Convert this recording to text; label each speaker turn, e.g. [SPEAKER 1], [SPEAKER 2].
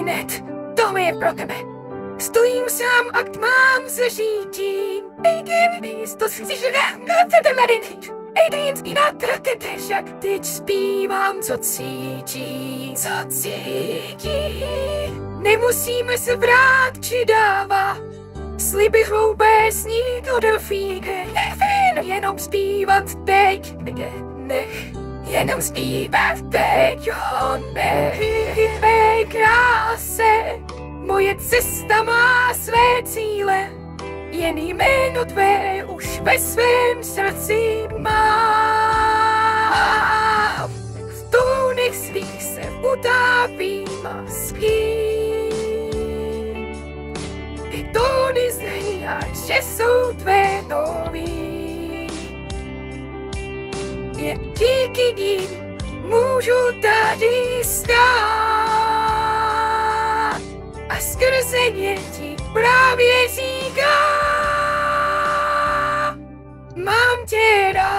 [SPEAKER 1] hned, to je pro tebe. Stojím sám a k tmám se řítím. Ej, to si žrám, chcete mladit. Adrien zpívá trakete, však teď zpívám, co cítí, co cítí. Nemusíme se vrát, či dává. Sliby hloupé snít o delfíne. Jenom zpívat teď, nech. Jenom zpívat teď, nech. Mé kráse, moje cesta má své cíle. Jen jméno tvé už ve svém srdci mám. V tónech svých se utápím a spím. Ty tóny zní, že jsou tvé nový. Jen díky nim můžu tady stát. A skrze ně ti právě říkám, mám tě rád.